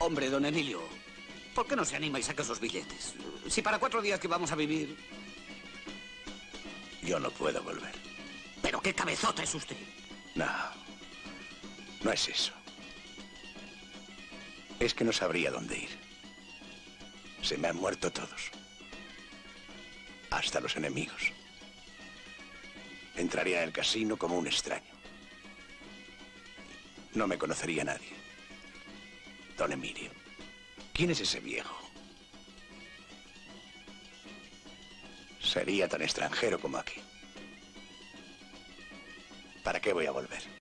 Hombre, don Emilio, ¿por qué no se anima y saca esos billetes? Si para 4 días que vamos a vivir... Yo no puedo volver. ¿Pero qué cabezota es usted? No, no es eso. Es que no sabría dónde ir. Se me han muerto todos. Hasta los enemigos. Entraría en el casino como un extraño. No me conocería nadie. Don Emilio, ¿quién es ese viejo? Sería tan extranjero como aquí. ¿Para qué voy a volver?